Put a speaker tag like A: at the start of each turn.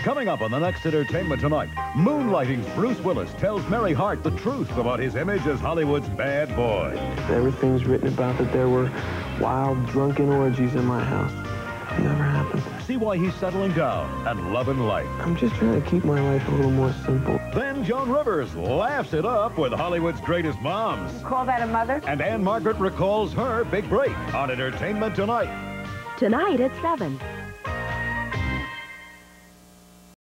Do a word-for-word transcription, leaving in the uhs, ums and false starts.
A: Coming up on the next Entertainment Tonight, Moonlighting's Bruce Willis tells Mary Hart the truth about his image as Hollywood's bad boy.
B: Everything's written about that there were wild, drunken orgies in my house. It never happened.
A: See why he's settling down and loving life.
B: I'm just trying to keep my life a little more simple.
A: Then Joan Rivers laughs it up with Hollywood's greatest moms.
C: You call that a mother?
A: And Ann Margaret recalls her big break on Entertainment Tonight.
D: Tonight at seven.